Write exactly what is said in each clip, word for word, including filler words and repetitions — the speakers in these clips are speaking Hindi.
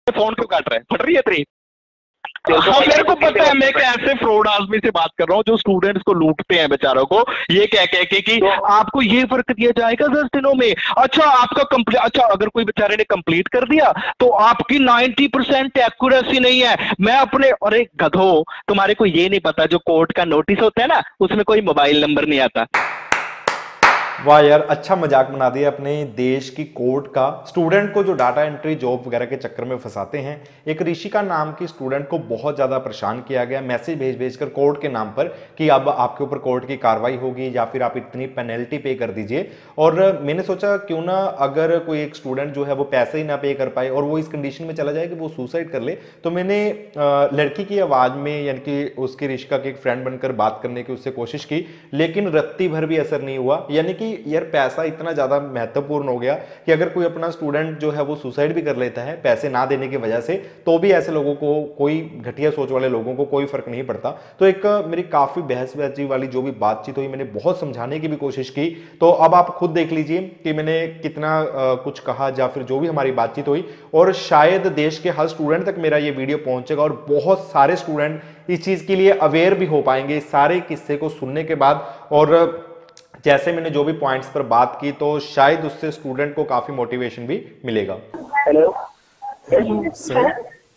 फोन क्यों काट रहा है? फट रही है तेरी? हाँ मेरे को पता है, मैं एक ऐसे फ्रॉड आदमी से बात कर रहा हूँ जो स्टूडेंट्स को लूटते हैं बेचारों को, ये कह कह के कि आपको ये वर्क दिया जाएगा दस दिनों में। अच्छा आपका कंप्लीट, अच्छा अगर कोई बेचारे ने कंप्लीट कर दिया तो आपकी नाइन्टी परसेंट एक्यूरेसी नहीं है। मैं अपने, अरे गधो, तुम्हारे को ये नहीं पता जो कोर्ट का नोटिस होता है ना, उसमें कोई मोबाइल नंबर नहीं आता। वाह यार, अच्छा मजाक बना दिया अपने देश की कोर्ट का। स्टूडेंट को जो डाटा एंट्री जॉब वगैरह के चक्कर में फंसाते हैं, एक ऋषिका नाम की स्टूडेंट को बहुत ज़्यादा परेशान किया गया मैसेज भेज भेज कर कोर्ट के नाम पर कि अब आपके ऊपर कोर्ट की कार्रवाई होगी या फिर आप इतनी पेनल्टी पे कर दीजिए। और मैंने सोचा क्यों ना अगर कोई एक स्टूडेंट जो है वो पैसे ही ना पे कर पाए और वो इस कंडीशन में चला जाए कि वो सुसाइड कर ले, तो मैंने लड़की की आवाज़ में यानी कि उसकी ऋषिका के एक फ्रेंड बनकर बात करने की उससे कोशिश की, लेकिन रत्ती भर भी असर नहीं हुआ। यानी कि यार पैसा इतना ज्यादा महत्वपूर्ण हो गया कि अगर कोई अपना स्टूडेंट जो है वो सुसाइड भी कर लेता है पैसे ना देने की वजह से, तो भी ऐसे लोगों को, कोई घटिया सोच वाले लोगों को कोई फर्क नहीं पड़ता। तो एक मेरी काफी बहसबाजी वाली जो भी बातचीत हुई, मैंने बहुत समझाने की भी कोशिश की। तो अब आप खुद देख लीजिए कि मैंने कितना आ, कुछ कहा या फिर जो भी हमारी बातचीत हुई, और शायद देश के हर स्टूडेंट तक मेरा ये वीडियो पहुंचेगा और बहुत सारे स्टूडेंट इस चीज के लिए अवेयर भी हो पाएंगे इस सारे किस्से को सुनने के बाद। और जैसे मैंने जो भी पॉइंट्स पर बात की, तो शायद उससे स्टूडेंट को काफी मोटिवेशन भी मिलेगा। Hello sir,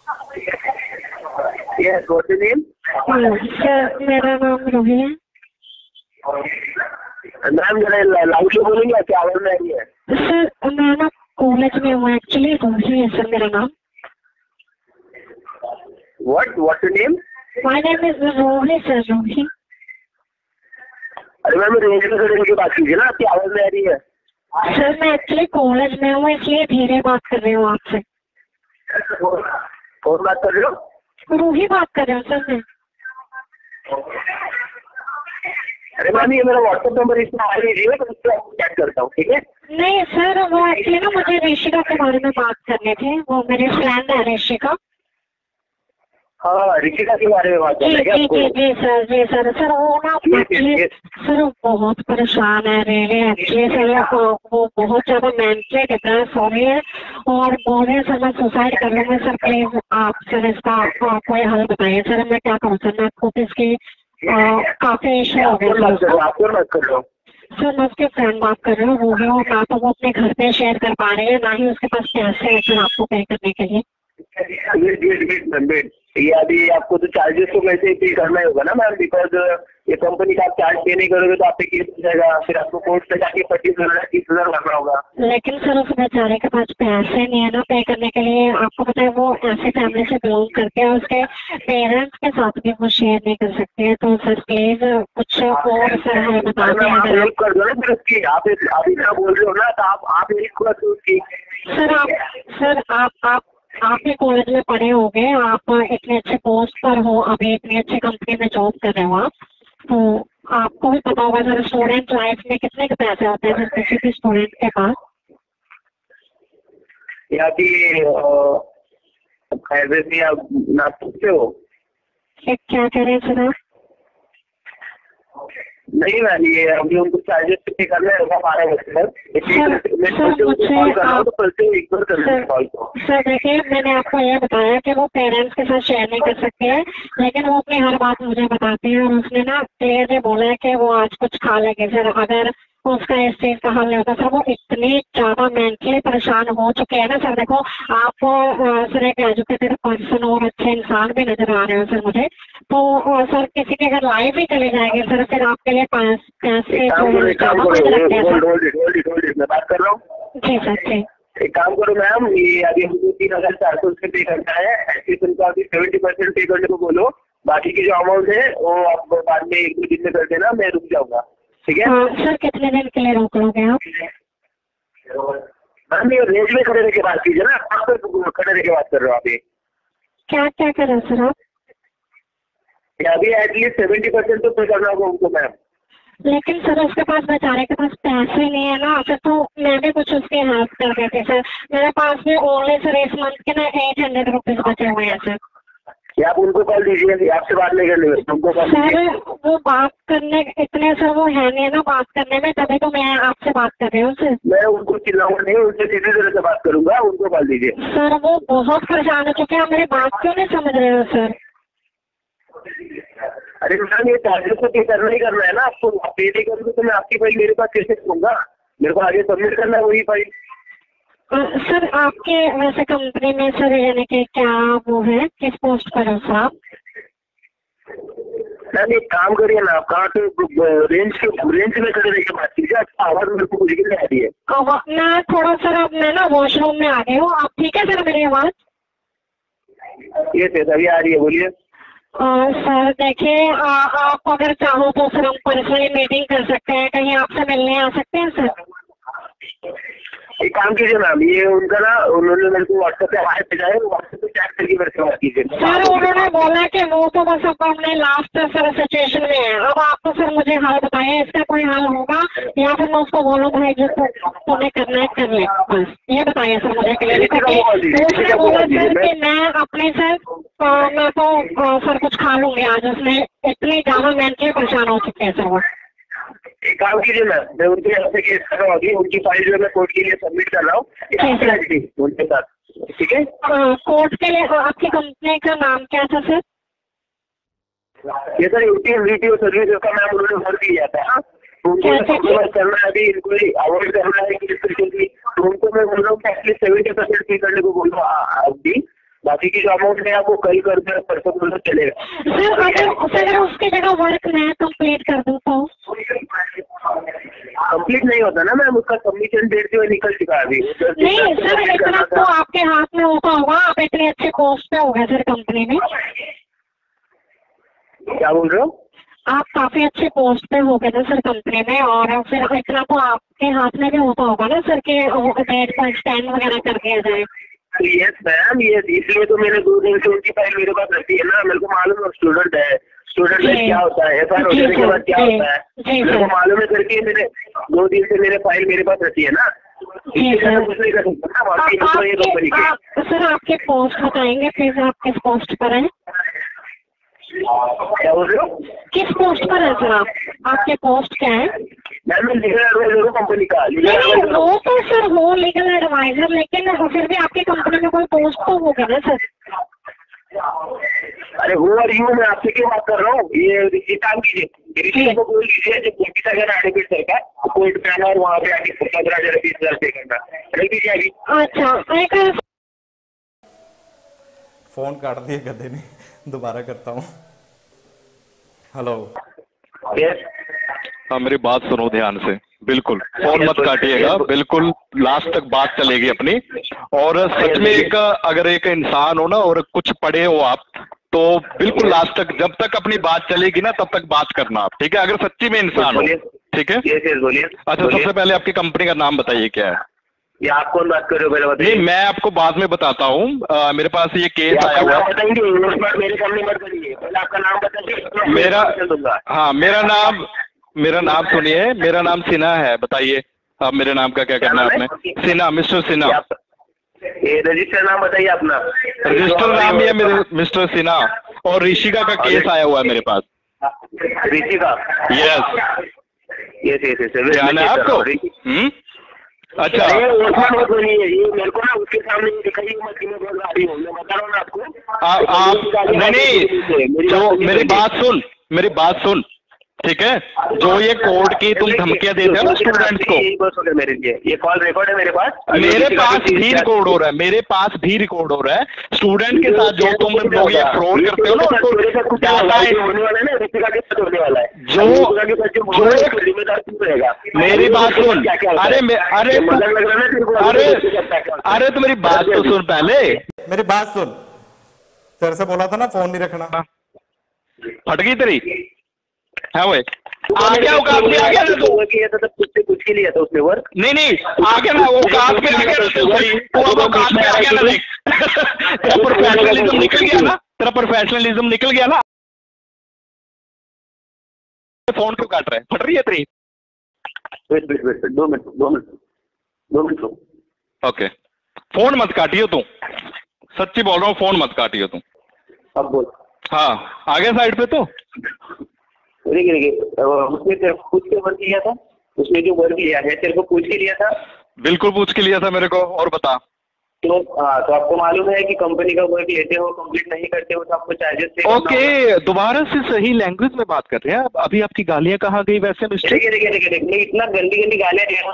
yes what's your name? Sir मेरा नाम रोही है। मैम जरा लाउडली बोलेंगे, क्या आवाज में आ रही है? सर मैं ना कॉलेज में हूँ एक्चुअली, रोही है सर मेरा नाम। What what's your name? My name is Rohi sir, Rohi. अरे मैम रेंज में खड़े होकर बात कीजिए ना, आपकी आवाज में आ रही है। सर मैं एक्चुअली कॉलेज में हूँ इसलिए धीरे बात कर रही हूँ आपसे। कौन बात कर रहे हो? रोही बात कर रहे हो सर मैं। अरे मैम ये मेरा व्हाट्सएप नंबर इसमें आ लीजिए, तो उससे आपको चैट करता हूँ, ठीक है? नहीं सर, वो एक्चुअली ना मुझे ऋषिका के बारे में बात करने थे, वो मेरी फ्रेंड है ऋषिका। हाँ ऋषिका के बारे में बात जी करना है जी जी जी सर, जी सर। सर वो ना एक्चुअली सर बहुत परेशान है रेले एक्चुअली सर, वो बहुत ज्यादा मेंटली डिप्रेस हो रही है और बोल रहे हैं सर मैं सुसाइड कर लूंगा। सर प्लीज आप सर इसका कोई हल बताइए सर, मैं क्या करूँ सर? मैं खुद इसकी काफी इशू हो गया सर। आपको बात कर रहा हूँ सर, मैं उसके फ्रेंड बात कर रही हूँ, वो है, और ना तो वो अपने घर पे शेयर कर पा रही है, ना ही उसके पास पैसे है सर आपको पे करने के लिए। Wait wait wait ma'am wait, ये अभी आपको तो चार्जेस तो वैसे ही पे करना ही होगा ना मैम, बिकॉज ये कंपनी का आप चार्ज पे नहीं करोगे तो आप पे केस हो जाएगा, फिर आपको कोर्ट से जाके पच्चीस हजार तीस हजार भरना होगा। लेकिन सर उस बेचारे के पास पैसे नहीं है ना पे करने के लिए। आपको पता है वो ऐसी फैमिली से बिलोंग करते हैं, उसके पेरेंट्स के साथ भी वो शेयर नहीं कर सकते हैं। तो सर प्लीज कुछ और सर हमें बता दें। आप हेल्प कर दो ना फिर उसकी, आप आप इतना बोल रहे हो ना, तो आप आप हेल्प कर दो उसकी। सर आप सर आप आप आप भी कॉलेज में पढ़े होंगे, आप इतने अच्छे पोस्ट पर हो, अभी इतनी अच्छी कंपनी में जॉब कर रहे हो आप, तो आपको भी पता होगा सर स्टूडेंट लाइफ में कितने के पैसे होते हैं किसी भी स्टूडेंट के पास। या कि ऐसे आप ना पूछते हो क्या कह रहे हैं सर आप? नहीं मैम, ये अभी उनको चार्जेस पे करना है हमारा सर। सर देखिए मैंने आपको ये बताया कि वो पेरेंट्स के साथ शेयर नहीं कर सकते हैं, लेकिन वो अपनी हर बात मुझे बताते हैं, और उसने ना क्लियरली बोला है कि वो आज कुछ खा लेंगे सर अगर उसका इस चीज का हल नहीं होता। सर वो इतनी ज्यादा मेंटली परेशान हो चुके हैं ना सर। देखो आप सर एक एजुकेटेड पर्सन और अच्छे इंसान भी नजर आ रहे हो सर मुझे, तो सर किसी की अगर लाइफ ही चली जाएगी सर, फिर आपके लिए पैसे मैं बात कर रहा हूँ। जी सर जी। एक काम करो मैम, ये अभी हमको तीन हजार चार सौ उससे पे करना है, एटलीस्ट उनको अभी सेवेंटी परसेंट पे करने को बोलो, बाकी की जो अमाउंट है वो आप बाद में एक दो दिन में कर देना, मैं रुक जाऊंगा, ठीक है? हाँ सर, कितने दिन के लिए रोक लोगे आप? मैम ये रेंज में खड़े रह के बात कीजिए ना, आप खड़े रह के बात कर रहे हो आप? ये क्या क्या कर रहे हो सर आप? अभी एटलीस्ट सेवेंटी परसेंट तो पे करना होगा उनको मैम। लेकिन सर उसके पास बेचारे के पास पैसे नहीं है ना सर, तो मैं भी कुछ उसकी हेल्प कर देती सर। मेरे पास भी ओनली सर इस मंथ के ना एट हंड्रेड रुपीज बचे हुए हैं सर। या आप उनको कॉल दीजिए, आपसे बात नहीं करनी है, उनको कॉल सर दीजिए। वो बात करने इतने सर वो है नहीं ना बात करने में, तभी तो मैं आपसे बात कर रही हूँ सर। मैं उनको चिल्लाऊंगा नहीं, उनसे सीधी तरह से बात करूंगा, उनको कॉल दीजिए। सर वो बहुत परेशान हो चुके हैं, मेरी बात क्यों नहीं समझ रहे हो सर? अरे मैम, ये चार्जेस तो पे करना ही करना है ना आपको, आप पे नहीं करोगे तो मैं आपकी फाइल मेरे पास कैसे दूंगा? मेरे को आगे सबमिट करना है वही फाइल। अ, सर आपके वैसे कंपनी में सर यानी कि क्या वो है, किस पोस्ट पर हो सर आप? मैम एक काम करिए ना, आप कहाँ पे रेंज के रेंज में खड़े रह के बात कीजिए, आपकी आवाज मेरे को मुश्किल नहीं आ रही है। अब मैं थोड़ा सर अब मैं ना वॉशरूम में आ गई हूँ, आप ठीक है सर मेरी आवाज? ये से अभी आ रही है, बोलिए। और सर देखिए आप अगर चाहो तो सर हम पर्सनली मीटिंग कर सकते हैं, कहीं आपसे मिलने आ सकते हैं सर? एक काम कीजिए मैम, ये उनका ना उन्होंने मेरे को व्हाट्सएप पे हाई भेजा है, व्हाट्सएप पे चैट करके मेरे से बात कीजिए। सर उन्होंने बोला कि वो तो बस अब हमने लास्ट सर सिचुएशन में है, अब आप तो सर मुझे हाल बताइए, इसका कोई हाल होगा या फिर मैं उसको बोलूँ भाई जो तुम्हें करना है कर ले, बस ये बताइए सर मुझे क्लियर। उसने बोला सर कि मैं अपने सर मैं तो सर कुछ खा लूंगी आज, उसमें इतनी ज्यादा मेंटली परेशान हो चुके हैं सर वो। एक काम कीजिए मैम, मैं उनके यहाँ से केस कर रहा हूँ, उनकी फाइल जो है मैं कोर्ट के लिए सबमिट कर रहा हूँ उनके साथ, ठीक है? कोर्ट के लिए आपकी कंपनी का नाम क्या था सर? ये सर यूटी वीटीओ सर्विस का मैम उन्होंने भर दिया था, उनको करना है अभी, इनको अवॉइड करना है कि तो उनको मैं बोल रहा हूँ कि एटलीस्ट सेवेंटी परसेंट पे करने को बोल रहा हूँ अभी, बाकी की जो अमाउंट है आपको कल कर दे, परसों बोल दो चलेगा। सर अगर सर उसकी जगह वर्क मैं कंप्लीट कर दूँ तो? कंप्लीट नहीं होता ना मैम, उसका सबमिशन डेट जो है निकल चुका है अभी। नहीं सर इतना तो आपके हाथ में होता होगा, आप इतने अच्छे पोस्ट पे हो गए सर कंपनी में। क्या बोल रहे हो? आप काफी अच्छे पोस्ट पे हो गए थे सर कंपनी में, और फिर इतना तो आपके हाथ में भी होता होगा ना सर कि डेट को एक्सटेंड वगैरह कर दिया जाए। यस मैम, ये इसलिए तो मैंने दो दिन से उनकी फाइल मेरे पास रखी है ना, मेरे को मालूम है स्टूडेंट है, स्टूडेंट लाइफ क्या होता है, एफ आई आर होने के बाद क्या होता है मेरे को मालूम है करके मैंने दो दिन से मेरे फाइल मेरे पास रखी है ना, इसलिए कुछ नहीं कर सकता ना बाकी तो ये कंपनी की। सर आपके पोस्ट बताएंगे प्लीज, आप किस पोस्ट पर हैं? क्या बोल रहे हो? किस पोस्ट पर है सर आप? आपके पोस्ट क्या है? मैम मैं लीगल एडवाइजर हूँ कंपनी का। नहीं वो तो सर हो लीगल एडवाइजर, लेकिन फिर भी आपकी कंपनी में कोई पोस्ट तो होगा ना सर? अरे वो और यू मैं आपसे क्यों बात कर रहा हूँ, ये ये काम कीजिए, ऋषि को बोल दीजिए जो कोर्ट अगर एडमिट करता कोर्ट पे आना और वहाँ पे आके पंद्रह हजार बीस हजार पे करना, रख दीजिए अभी। अच्छा एक फोन काट दिए गधे ने, दोबारा करता हूँ। हेलो यस हाँ मेरी बात सुनो ध्यान से, बिल्कुल फोन मत काटिएगा, बिल्कुल लास्ट तक बात चलेगी अपनी। और सच में एक अगर एक इंसान हो ना और कुछ पढ़े हो आप तो बिल्कुल लास्ट तक, जब तक अपनी बात चलेगी ना तब तक बात करना आप, ठीक है? अगर सच्ची में इंसान हो, ठीक है? बोलिए। अच्छा सबसे पहले आपकी कंपनी का नाम बताइए क्या है? ये आप कौन बात कर रहे हो पहले बताइए। नहीं मैं आपको बाद में बताता हूँ, मेरे पास ये केस आया हुआ है। बताएंगे मेरे सामने मत करिए, पहले आपका नाम बताइए। मेरा हाँ मेरा नाम मेरा नाम सुनिए, मेरा नाम सिन्हा है, बताइए अब मेरे नाम का क्या करना है आपने? सिन्हा, मिस्टर सिन्हा। ये रजिस्टर नाम बताइए अपना। रजिस्टर नाम ही है मेरे मिस्टर सिन्हा, और ऋषिका का केस आया हुआ है मेरे पास। ऋषिका? यस यस यस ध्यान है आपको? हम्म अच्छा मत बोलिए, ये मेरे को ना उसके सामने दिखाई मत, मैं बोल रहा हूँ, मैं बता रहा हूँ ना आपको। आप नहीं नहीं जो मेरी बात सुन, मेरी बात सुन, ठीक है? जो ये कोर्ट की तुम धमकियां देते हो ना स्टूडेंट्स को, मेरे लिए ये कॉल रिकॉर्ड है मेरे पास, मेरे पास भी रिकॉर्ड हो रहा है, मेरे पास भी रिकॉर्ड हो रहा है। स्टूडेंट के साथ जो तुम लोग ये फ्रॉड करते हो ना उनको होने वाला है ना, ऋतिका के साथ होने वाला है, जो जो जिम्मेदार क्यों रहेगा? मेरी बात सुन, अरे अरे अरे अरे तो मेरी बात तो सुन पहले, मेरी बात सुन। सर से बोला था ना फोन नहीं रखना। फट गई तेरी है वो आ गया औकात पे आ गया ना तू, किया था कुछ से कुछ के लिए था उसने वर्क। नहीं नहीं आ गया ना वो औकात पे आ गया ना तू, सही तू अब औकात पे आ गया ना, देख तेरा प्रोफेशनलिज्म निकल गया ना, तेरा प्रोफेशनलिज्म निकल गया ना। फोन क्यों काट रहा है? फट रही है तेरी? वेट वेट वेट दो मिनट दो मिनट दो मिनट ओके फोन मत काटियो तू, सच्ची बोल रहा हूँ, फोन मत काटियो तू। अब बोल। हाँ आ गया साइड पे तो। देखिए देखिए उसने तेरे को पूछ के वर्क किया था, उसने जो वर्क लिया है तेरे को पूछ के लिया था। बिल्कुल पूछ के लिया था मेरे को। और बता। तो हाँ तो आपको मालूम है कि कंपनी का वर्क लेते हो कंप्लीट नहीं करते हो तो आपको चार्जेस पे। ओके दोबारा से सही लैंग्वेज में बात कर रहे हैं। अभी आपकी गालियां कहाँ गई वैसे मिस्टर? देखिए देखिए देखिए देखिए मैं इतना गंदी गंदी गालियां दे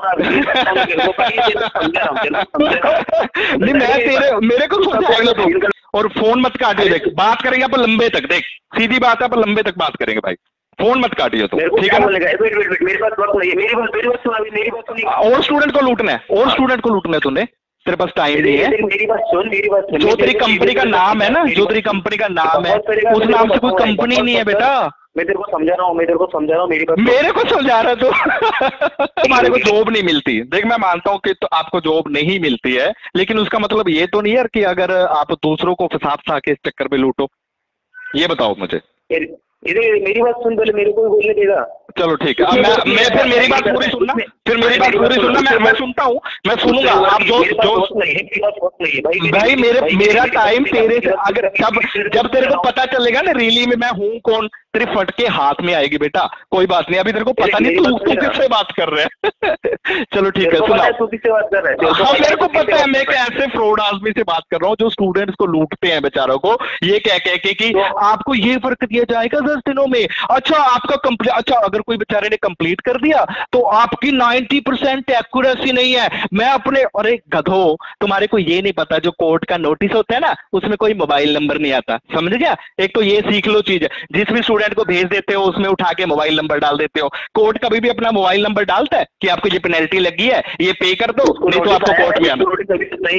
रहा हूँ नहीं मैं तेरे मेरे को समझाएगा तो। और फोन मत काटिए, देख बात करेंगे आप लंबे तक, देख सीधी बात है, आप लंबे तक बात करेंगे भाई, फोन मत काटिए तो ठीक है ना। मेरे पास वक्त नहीं है, मेरी बात मेरी बात सुना, मेरी बात सुनी। और स्टूडेंट को लूटना है, और स्टूडेंट को लूटना है तूने, तेरे पास टाइम नहीं है। मेरी बात सुन, मेरी बात सुन। जो तेरी कंपनी का नाम है ना, जो तेरी कंपनी का नाम है उस नाम से कोई कंपनी नहीं है बेटा। मैं तेरे को समझा रहा हूँ, मैं तेरे को समझा रहा हूँ, मेरी बात मेरे को समझा रहा तो तुम्हारे को जॉब नहीं मिलती। देख मैं मानता हूँ कि तो आपको जॉब नहीं मिलती है, लेकिन उसका मतलब ये तो नहीं यार कि अगर आप दूसरों को फंसा फंसा के इस चक्कर में लूटो। ये बताओ मुझे। मेरी बात सुन, पहले मेरे को बोलने देगा। चलो ठीक है, मैं मैं फिर मेरी बात पूरी सुनना, फिर मेरी बात पूरी सुनना। मैं मैं सुनता हूँ, मैं सुनूंगा। आप जो जो भाई मेरे मेरा टाइम तेरे से, अगर जब जब तेरे को पता चलेगा ना रियली में मैं हूँ कौन, तेरे फटके हाथ में आएगी बेटा। कोई बात नहीं, अभी तेरे को पता नहीं तू तू किससे बात कर रहे हैं। चलो ठीक है सुना। तू किससे बात कर रहा है? हाँ मेरे को पता है, मैं एक ऐसे फ्रॉड आदमी से बात कर रहा हूँ जो स्टूडेंट्स को लूटते हैं बेचारों को, ये कह कह के कि आपको ये वर्क दिया जाएगा दस दिनों में। अच्छा आपका कंप्लीट, अच्छा अगर कोई बेचारे ने कंप्लीट कर दिया तो आपकी नाइन्टी परसेंट एक्यूरेसी नहीं है। मैं अपने, अरे गधो तुम्हारे को ये नहीं पता जो कोर्ट का नोटिस होता है ना उसमें कोई मोबाइल नंबर नहीं आता, समझ गया? एक तो ये सीख लो चीज, जिस भी स्टूडेंट को भेज देते हो उसमें उठा के मोबाइल नंबर डाल देते हो। कोर्ट कभी भी अपना मोबाइल नंबर डालता है कि आपको ये पेनल्टी लगी है, ये पे कर दो, नहीं तो आपको कोर्ट में आना नहीं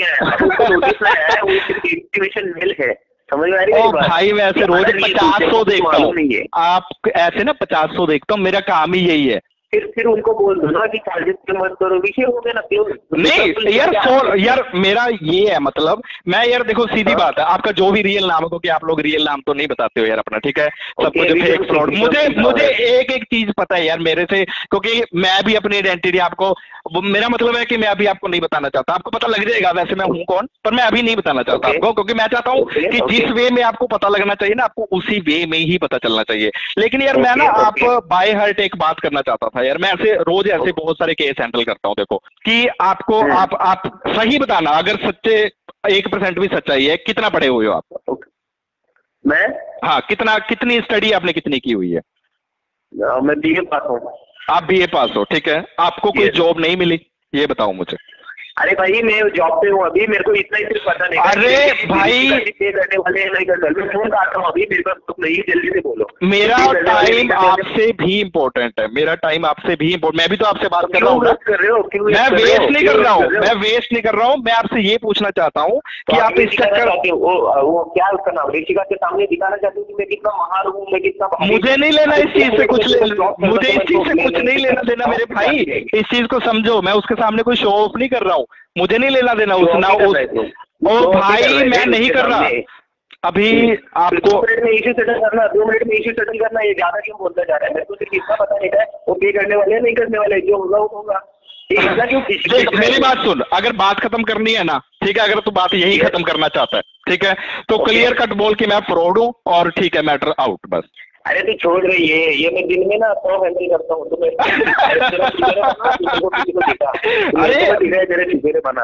है। समझ में आ रही है? ओ भाई मैं ऐसे रोज पचास सौ देखता हूँ, आप ऐसे ना पचास सौ देखता हूँ, मेरा काम ही यही है। फिर फिर उनको बोल दो ना कि चार्जेस पे मत करो, विषय हो गया ना। क्यों नहीं यार फोन यार मेरा ये है मतलब, मैं यार देखो सीधी बात है, आपका जो भी रियल नाम है, क्योंकि आप लोग रियल नाम तो नहीं बताते हो यार अपना, ठीक है? सब कुछ फेक फ्रॉड। मुझे मुझे एक एक चीज पता है यार मेरे से, क्योंकि मैं भी अपनी आइडेंटिटी आपको, मेरा मतलब है कि मैं अभी आपको नहीं बताना चाहता। आपको पता लग जाएगा वैसे मैं हूँ कौन, पर मैं अभी नहीं बताना चाहता आपको, क्योंकि मैं चाहता हूँ कि जिस वे में आपको पता लगना चाहिए ना आपको उसी वे में ही पता चलना चाहिए। लेकिन यार मैं ना आप बाय हार्ट एक बात करना चाहता था यार, मैं ऐसे रोज ऐसे बहुत सारे केस हैंडल करता हूँ। देखो कि आपको आप आप सही बताना, अगर सच्चे एक परसेंट भी सच्चाई है, कितना पढ़े हुए हो आप? मैं हाँ कितना, कितनी स्टडी आपने कितनी की हुई है? मैं बीए पास हूँ। आप बीए पास हो, ठीक है। आपको कोई जॉब नहीं मिली, ये बताओ मुझे। अरे भाई मैं जॉब पे हूँ अभी, मेरे को इतना ही सिर्फ पता नहीं। अरे भाई पे करने वाले नहीं करने वाले, मैं फोन काटता हूँ अभी, मेरे पास तो नहीं, जल्दी से बोलो। मेरा टाइम आपसे भी इम्पोर्टेंट है, मेरा टाइम आपसे भी इम्पोर्टेंट, मैं भी तो आपसे बात कर रहा हूँ। कर रहे हो? मैं वेस्ट नहीं कर रहा हूँ, मैं वेस्ट नहीं कर रहा हूँ। मैं आपसे ये पूछना चाहता हूँ कि आप इस चक्कर, वो क्या उसका नाम, ऋषिका के सामने दिखाना चाहते हो कि मैं कितना महान हूँ, मैं कितना। मुझे नहीं लेना इस चीज से कुछ, मुझे इस चीज से कुछ नहीं लेना देना मेरे भाई, इस चीज को समझो। मैं उसके सामने कोई शो ऑफ नहीं कर रहा हूँ, मुझे नहीं लेना देना उस ना उस। ओ भाई मैं नहीं कर रहा अभी। आपको दो मिनट में इश्यू सेटल करना, दो मिनट में इश्यू सेटल करना, ये ज्यादा क्यों बोलता जा रहा है? मेरे को सिर्फ इतना पता नहीं है वो पे करने वाले नहीं करने वाले, जो होगा वो होगा। मेरी बात सुन, अगर बात खत्म करनी है ना, ठीक है, अगर तू बात यही खत्म करना चाहता है, ठीक है, तो क्लियर कट बोल कि मैं फ्रॉड हूँ और ठीक है मैटर आउट बस। अरे तू छोड़ रही है, ये मैं दिन में ना सौ हैंडल करता हूँ तो मैं अरे तेरे चुपेरे बना।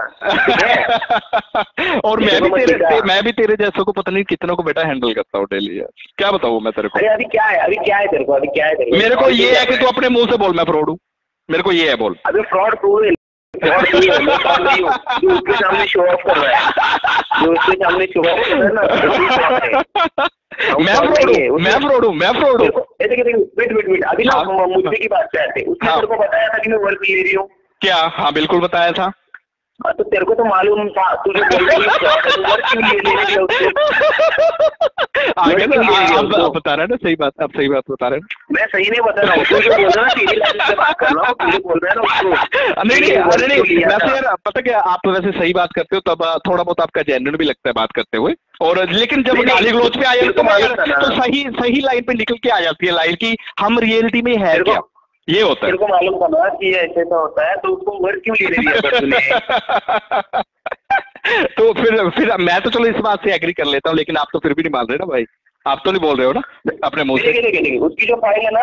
और मैं भी तेरे मैं भी तेरे जैसों को पता नहीं कितनों को बेटा हैंडल करता हूँ डेली यार, क्या बताऊँ मैं तेरे को। अरे अभी क्या है, अभी क्या है तेरे को, अभी क्या है तेरे को? मेरे को ये है कि तू अपने मुंह से बोल मैं फ्रॉड हूँ, मेरे को ये है बोल। अभी फ्रॉड प्रूव है, फ्रॉड नहीं है, मैं फ्रॉड नहीं हूँ। जो उसके सामने शो ऑफ कर रहा है, जो उसके सामने शो ऑफ कर रहा है ना, मैं फ्रॉड हूँ, मैं फ्रॉड हूँ, मैं फ्रॉड हूँ। वेट वेट वेट, अभी ना मुद्दे की बात पे आते हैं। उसने तेरे को बताया था कि मैं वर्क ले रही हूँ क्या? हाँ बिल्कुल बताया था। तो तेरे को तो मालूम था, तुझे बोल रही वर्क क्यों ले रही है उससे? आगे ना आप बता रहे हैं ना सही बात, आप सही बात बता रहे हैं। मैं सही नहीं बता रहा हूँ, तुझे बोल रहा है तेरी लाइन से बात कर रहा हूँ, तुझे बोल रहा है ना उसको। नहीं नहीं अरे नहीं, वैसे यार पता क्या, आप तो वैसे सही बात करते हो, तब थोड़ा बहुत आपका जेन्युइन भी लगता है बात करते हुए। और लेकिन जब गाली गलौज पे आया तो तो सही सही लाइन पे निकल के आ जाती है लाइन की हम रियलिटी में है क्या, ये होता है। तेरे को मालूम था ना कि ऐसे ऐसा होता है, तो उसको वर्क क्यों ले रही है? तो फिर फिर मैं तो चलो इस बात से एग्री कर लेता हूँ, लेकिन आप तो फिर भी नहीं मान रहे ना भाई, आप तो नहीं बोल रहे हो ना अपने मुंह से। देखिए देखिए उसकी जो फाइल है ना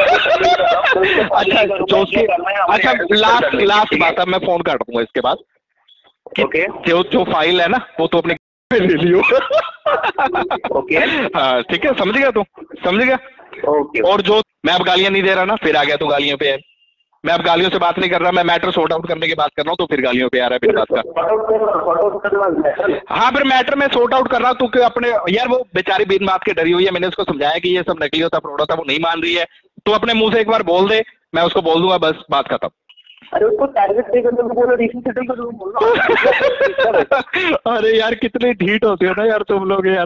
अच्छा जो उसकी अच्छा लास्ट लास्ट बात है, मैं फोन काट दूंगा इसके बाद। ओके जो जो फाइल है ना वो तो अपने ले लियो। ओके हाँ ठीक है, समझ गया तू, समझ गया। ओके और जो मैं अब गालियां नहीं दे रहा ना, फिर आ गया तू गालियों पे। मैं अब गालियों से बात नहीं कर रहा, मैं मैटर सॉर्ट आउट करने की बात कर रहा हूँ, तो फिर गालियों पे आ रहा है बिना बात का। हाँ फिर मैटर में सॉर्ट आउट कर रहा हूँ, तू क्यों अपने यार वो बेचारी बिन बात के डरी हुई है, मैंने उसको समझाया कि ये सब नकली होता फ्रॉड होता, वो नहीं मान रही है। तो अपने मुंह से एक बार बोल दे, मैं उसको बोल दूंगा, बस बात खत्म। अरे उसको टारगेट पे करने को बोलो, रिसीव सेटल कर दो बोलो। अरे यार कितने ढीठ होते हो ना यार तुम लोग यार।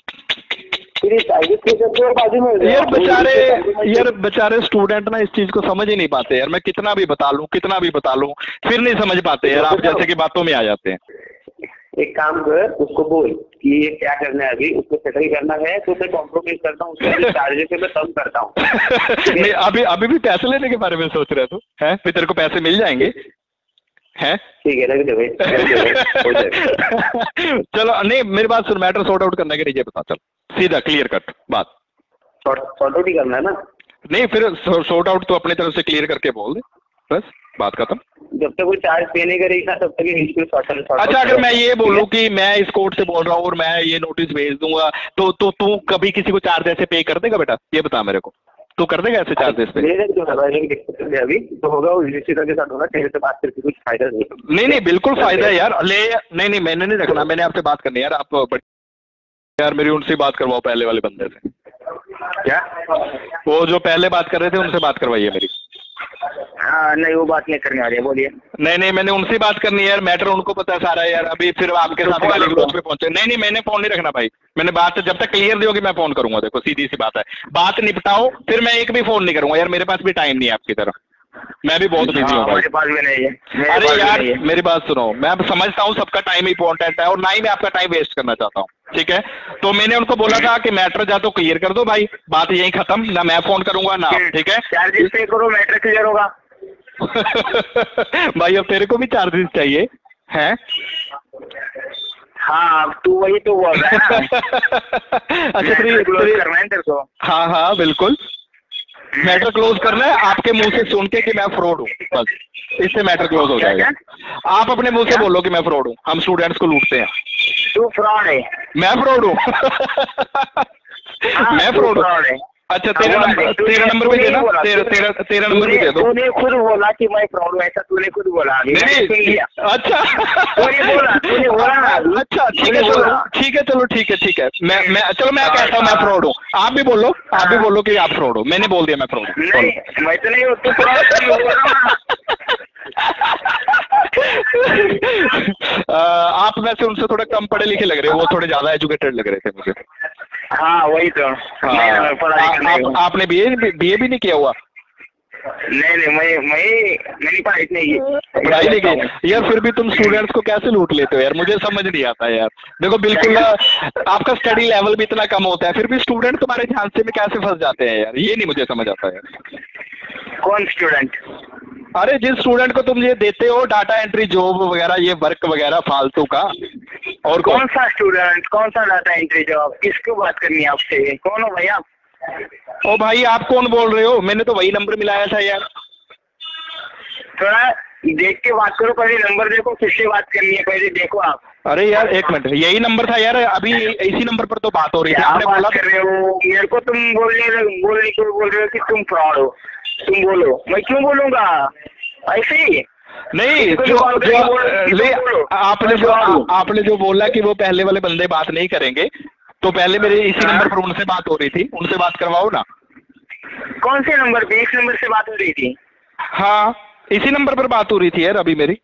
यार बेचारे यार बेचारे स्टूडेंट ना इस चीज को समझ ही नहीं पाते यार, मैं कितना भी बता लूं कितना भी बता लूं फिर नहीं समझ पाते यार, आप जैसे कि बातों में आ जाते हैं। एक काम कर, उसको बोल कि ये क्या करना है, अभी उसको सेटल करना है तो मैं कॉम्प्रोमाइज करता हूँ, उसके चार्जेस से मैं कम करता हूँ। नहीं अभी अभी भी पैसे लेने के बारे में सोच रहे तू है, फिर तेरे को पैसे मिल जाएंगे हैं? ठीक है रख दे भाई, हो जाएगा। चलो नहीं मेरी बात सुन, मैटर सॉर्ट आउट करने के नीचे बता, चल सीधा क्लियर कट बात। सॉर्ट आउट ही करना है ना? नहीं फिर सॉर्ट आउट तो अपनी तरफ से क्लियर करके बोल दे, बस बात खत्म। जब तक वो चार्ज पे नहीं करेगा तब तक ही सॉर्ट आउट। अच्छा अगर मैं ये बोलूं कि मैं इस कोर्ट से बोल रहा हूँ और मैं ये नोटिस भेज दूंगा, तो तो तू कभी किसी को चार्ज ऐसे पे कर देगा बेटा, ये बता मेरे को, तू कर देगा ऐसे चार्जेस पे? अभी तो होगा वो रजिस्ट्रेशन के साथ होगा, तेरे से बात करके कुछ फायदा नहीं। नहीं नहीं बिल्कुल फायदा है यार, ले नहीं नहीं मैंने नहीं रखना, मैंने आपसे बात करनी है यार, आप यार मेरी उनसे बात करवाओ पहले वाले बंदे से। क्या? वो जो पहले बात कर रहे थे उनसे बात करवाइए मेरी। हाँ नहीं वो बात नहीं करने आ रही है, बोलिए। नहीं नहीं मैंने उनसे बात करनी है यार, मैटर उनको पता है सारा यार, अभी फिर आपके साथ गाली गलौज पे पहुंचे। नहीं नहीं मैंने फोन नहीं रखना भाई, मैंने बात जब तक क्लियर नहीं होगी मैं फोन करूंगा, देखो सीधी सी बात है, बात निपटाओ फिर मैं एक भी फोन नहीं करूंगा यार, मेरे पास भी टाइम नहीं है आपकी तरह, मैं भी बहुत बिजी हूँ। मेरे पास भी नहीं है। अरे यार मेरी बात सुनो, मैं अब समझता हूँ सबका टाइम इंपॉर्टेंट है और ना ही मैं आपका टाइम वेस्ट करना चाहता हूँ, ठीक है? तो मैंने उनको बोला था कि मैटर जा तो क्लियर कर दो भाई, बात यही खत्म, ना मैं फोन करूंगा ना, ठीक है? चार्जेस पे करो, मैटर क्लियर होगा। भाई अब तेरे को भी चार्जेस चाहिए हैं? हाँ तू वही तो बोल रहा है ना। अच्छा तेरी करना है तेरे को? हाँ हाँ बिल्कुल मैटर क्लोज करना है, आपके मुंह से सुन के कि मैं फ्रॉड हूँ, बस इससे मैटर क्लोज हो जाएगा। आप अपने मुंह से बोलो कि मैं फ्रॉड हूँ, हम स्टूडेंट्स को लूटते हैं। तू फ्रॉड है? मैं फ्रॉड हूँ? मैं फ्रॉड हूँ? अच्छा तेरा नंबर तेरा नंबर भी देना, तेरा तेरा तेरा नंबर भी दे दो। तूने खुद बोला कि मैं फ्रॉड हूँ, ऐसा तूने खुद बोला। नहीं अच्छा तूने बोला तूने बोला अच्छा ठीक है चलो ठीक है चलो ठीक है ठीक है मैं मैं चलो मैं कहता हूँ मैं फ्रॉड हूँ, आप भी बोलो आप भी बोलो कि आप फ्रॉड हो, मैंने बोल दिया मैं फ्रॉड हूँ। नहीं मैं तो नहीं हूँ, तू फ्रॉड। आप वैसे उनसे थोड़े कम पढ़े लिखे लग रहे हो, वो थोड़े ज्यादा एजुकेटेड लग रहे थे मुझे। हाँ वही तो। हाँ, आप, आपने बीए बीए भी नहीं किया हुआ? नहीं नहीं मैं मैं मैंने पढ़ाई नहीं की। पढ़ाई नहीं की यार, फिर भी तुम स्टूडेंट्स को कैसे लूट लेते हो यार, मुझे समझ नहीं आता यार। देखो बिल्कुल आपका स्टडी लेवल भी इतना कम होता है, फिर भी स्टूडेंट तुम्हारे झांसे में कैसे फंस जाते हैं यार, ये नहीं मुझे समझ आता यार। कौन स्टूडेंट? अरे जिस स्टूडेंट को तुम ये देते हो डाटा एंट्री जॉब वगैरह, ये वर्क वगैरह फालतू का, और कौन सा स्टूडेंट, कौन सा डाटा एंट्री जॉब, किसको बात करनी है आपसे, कौन हो भाई आप? ओ भाई आप कौन बोल रहे हो, मैंने तो वही नंबर मिलाया था यार। थोड़ा देख के बात करो, पहले नंबर देखो, किससे बात करनी है पहले देखो आप। अरे यार एक मिनट, यही नंबर था यार, अभी इसी नंबर पर तो बात हो रही थी। आपने बोला कर रहे हो मेरे को, तुम बोलने बोलने क्यों बोल रहे हो कि तुम फ्रॉड हो? तुम बोलो, मैं क्यों बोलूंगा ऐसे ही? नहीं जो, जो ले, आपने जो आपने जो बोला कि वो पहले वाले बंदे बात नहीं करेंगे, तो पहले मेरे इसी नंबर पर उनसे बात हो रही थी, उनसे बात करवाओ ना। कौन से नंबर पे? इस नंबर से बात हो रही थी? हाँ इसी नंबर पर बात हो रही थी यार अभी मेरी।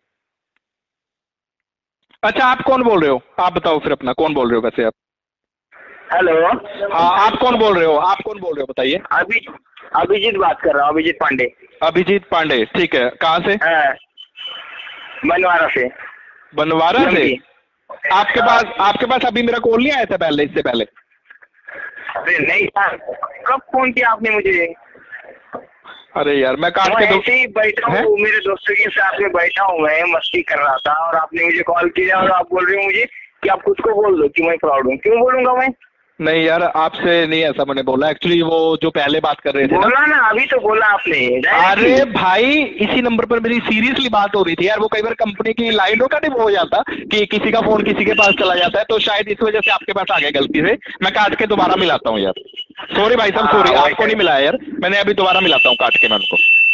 अच्छा आप कौन बोल रहे हो, आप बताओ फिर अपना, कौन बोल रहे हो वैसे आप? हेलो हाँ आप कौन बोल रहे हो, आप कौन बोल रहे हो बताइए? अभी अभिजीत बात कर रहा हूँ, अभिजीत पांडे। अभिजीत पांडे, ठीक है, कहाँ से? बनवारा से। बनवारा से? आपके पास आपके पास अभी मेरा कॉल नहीं आया था पहले, इससे पहले? अरे नहीं, कब फोन किया आपने मुझे? अरे यार मैं काट मैं के ऐसे ही बैठा हूँ, मेरे दोस्तों के साथ में बैठा हूँ, मैं मस्ती कर रहा था और आपने मुझे कॉल किया और आप बोल रहे हो मुझे कि आप खुद को बोल दो कि मैं फ्रॉड हूँ। क्यों बोलूंगा मैं? नहीं यार आपसे नहीं ऐसा मैंने बोला, एक्चुअली वो जो पहले बात कर रहे थे बोला ना, ना अभी तो बोला आपने। अरे भाई इसी नंबर पर मेरी सीरियसली बात हो रही थी यार। वो कई बार कंपनी की लाइनों का नहीं वो हो जाता कि किसी का फोन किसी के पास चला जाता है, तो शायद इस वजह से आपके पास आ गया गलती से। मैं काट के दोबारा मिलाता हूँ यार, सॉरी भाई साहब, सॉरी आपको नहीं मिलाया यार, मैंने अभी दोबारा मिलाता हूँ काट के मैं उनको।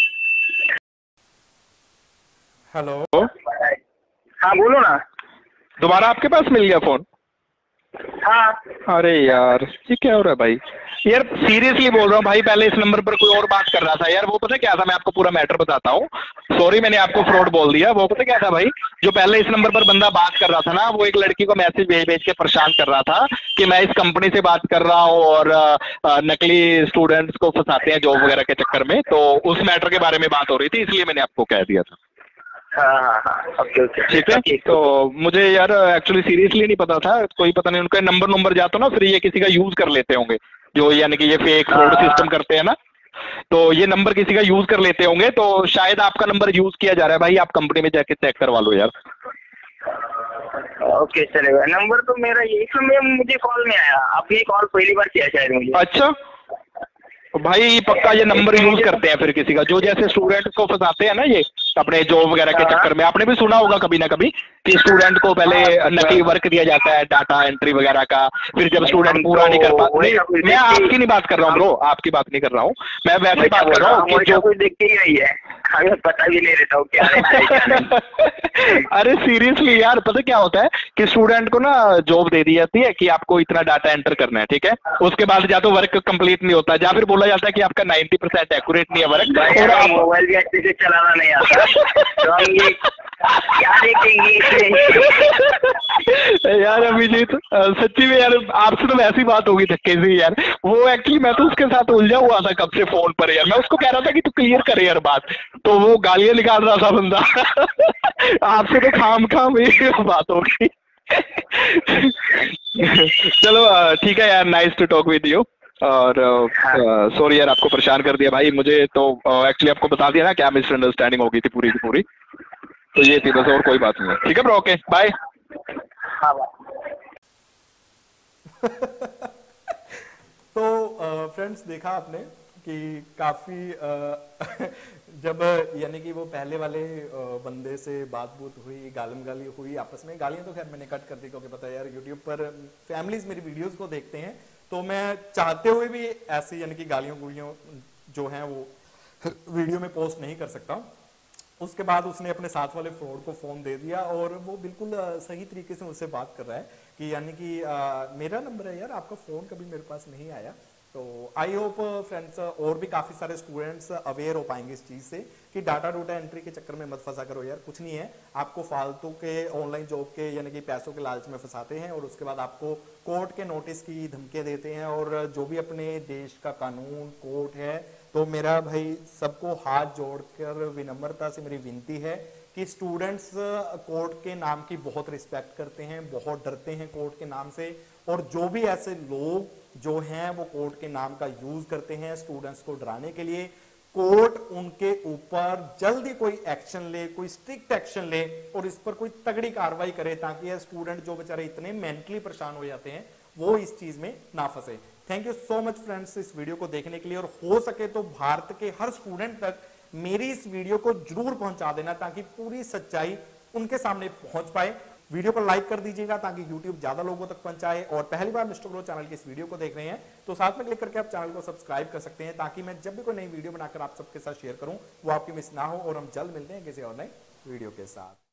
हेलो, हाँ बोलो ना। दोबारा आपके पास मिल गया फोन? हाँ। अरे यार ये क्या हो रहा है भाई? यार सीरियसली बोल रहा हूँ भाई, पहले इस नंबर पर कोई और बात कर रहा था यार। वो पता क्या था, मैं आपको पूरा मैटर बताता हूँ। सॉरी मैंने आपको फ्रॉड बोल दिया। वो पता क्या था भाई, जो पहले इस नंबर पर बंदा बात कर रहा था ना, वो एक लड़की को मैसेज भेज भेज के परेशान कर रहा था कि मैं इस कंपनी से बात कर रहा हूँ और आ, आ, नकली स्टूडेंट्स को फंसाते हैं जॉब वगैरह के चक्कर में। तो उस मैटर के बारे में बात हो रही थी, इसलिए मैंने आपको कह दिया था। हाँ हाँ हाँ ओके ओके ठीक है। तो मुझे यार एक्चुअली सीरियसली नहीं पता था, कोई पता नहीं उनका नंबर नंबर जाता ना, फिर ये किसी का यूज कर लेते होंगे, जो यानी कि ये फेक फ्रॉड सिस्टम करते हैं ना, तो ये नंबर किसी का यूज कर लेते होंगे। तो शायद आपका नंबर यूज किया जा रहा है भाई, आप कंपनी में जाके चेक करवा लो यार। ओके चलेगा। नंबर तो मेरा यही, तो मैं मुझे कॉल नहीं आया, आपने कॉल पहली बार किया शायद मुझे। अच्छा भाई पक्का ये नंबर यूज करते हैं फिर किसी का, जो जैसे स्टूडेंट्स को फंसाते हैं ना ये अपने जॉब वगैरह के चक्कर में। आपने भी सुना होगा कभी ना कभी कि स्टूडेंट को पहले नकली वर्क दिया जाता है, डाटा एंट्री वगैरह का, फिर जब स्टूडेंट पूरा नहीं कर पाते। मैं आपकी नहीं बात कर रहा हूँ ब्रो, आपकी बात नहीं कर रहा हूँ मैं, वैसे बात कर रहा हूँ कि जो कुछ दिखती ही नहीं है, हमें पता भी नहीं रहता हूँ क्या है। अरे सीरियसली यार पता क्या होता है कि स्टूडेंट को ना जॉब दे दी जाती है कि आपको इतना डाटा एंटर करना है, ठीक है। उसके बाद या तो वर्क कंप्लीट नहीं होता, या फिर बोला जाता है कि आपका नाइन्टी परसेंट एक्यूरेट नहीं है वर्क, और आप मोबाइल भी अच्छे से चलाना नहीं आता तो हम ये क्या देखेंगे यार अभिजीत सच्ची में यार आपसे तो वैसी बात होगी धक्के से यार। वो एक्चुअली मैं तो उसके साथ उलझा हुआ था कब से फोन पर यार, मैं उसको कह रहा था कि तू क्लियर करे यार बात, तो वो गालियां निकाल रहा था बंदा। आपसे तो खाम खाम ही बात होगी। चलो ठीक है यार, nice to talk with you, और सॉरी यार आपको परेशान कर दिया भाई। मुझे तो एक्चुअली आपको बता दिया ना क्या मिसअंडरस्टैंडिंग हो गई थी पूरी की पूरी, तो ये थी बस, और कोई बात नहीं है। ठीक है ब्रो, ओके बाय। तो फ्रेंड्स देखा आपने कि काफ़ी जब यानी कि वो पहले वाले बंदे से बात बूत हुई, गालम गाली हुई आपस में। गालियां तो खैर मैंने कट कर दी क्योंकि पता है यार यूट्यूब पर फैमिलीज मेरी वीडियोस को देखते हैं, तो मैं चाहते हुए भी ऐसी यानी कि गालियों गुलियों जो हैं वो वीडियो में पोस्ट नहीं कर सकता। उसके बाद उसने अपने साथ वाले फ्रॉड को फोन दे दिया और वो बिल्कुल सही तरीके से मुझसे बात कर रहा है कि यानी कि आ, मेरा नंबर है यार, आपका फोन कभी मेरे पास नहीं आया। तो आई होप फ्रेंड्स और भी काफी सारे स्टूडेंट्स अवेयर हो पाएंगे इस चीज से कि डाटा डोटा एंट्री के चक्कर में मत फंसा करो यार। कुछ नहीं है, आपको फालतू के ऑनलाइन जॉब के यानी कि पैसों के लालच में फंसाते हैं और उसके बाद आपको कोर्ट के नोटिस की धमकियां देते हैं। और जो भी अपने देश का कानून कोर्ट है, तो मेरा भाई सबको हाथ जोड़कर विनम्रता से मेरी विनती है कि स्टूडेंट्स कोर्ट के नाम की बहुत रिस्पेक्ट करते हैं, बहुत डरते हैं कोर्ट के नाम से। और जो भी ऐसे लोग जो हैं वो कोर्ट के नाम का यूज करते हैं स्टूडेंट्स को डराने के लिए, कोर्ट उनके ऊपर जल्दी कोई एक्शन ले, कोई स्ट्रिक्ट एक्शन ले और इस पर कोई तगड़ी कार्रवाई करे, ताकि ये स्टूडेंट जो बेचारे इतने मेंटली परेशान हो जाते हैं वो इस चीज में ना फंसे। Thank you so much friends इस वीडियो को देखने के लिए, और हो सके तो भारत के हर स्टूडेंट तक मेरी इस वीडियो को जरूर पहुंचा देना ताकि पूरी सच्चाई उनके सामने पहुंच पाए। वीडियो को लाइक कर दीजिएगा ताकि YouTube ज्यादा लोगों तक पहुंचाए, और पहली बार मिस्टर ग्रो चैनल की इस वीडियो को देख रहे हैं तो साथ में क्लिक करके आप चैनल को सब्सक्राइब कर सकते हैं, ताकि मैं जब भी कोई नई वीडियो बनाकर आप सबके साथ शेयर करूं वो आपकी मिस ना हो। और हम जल्द मिलते हैं किसी और नए वीडियो के साथ।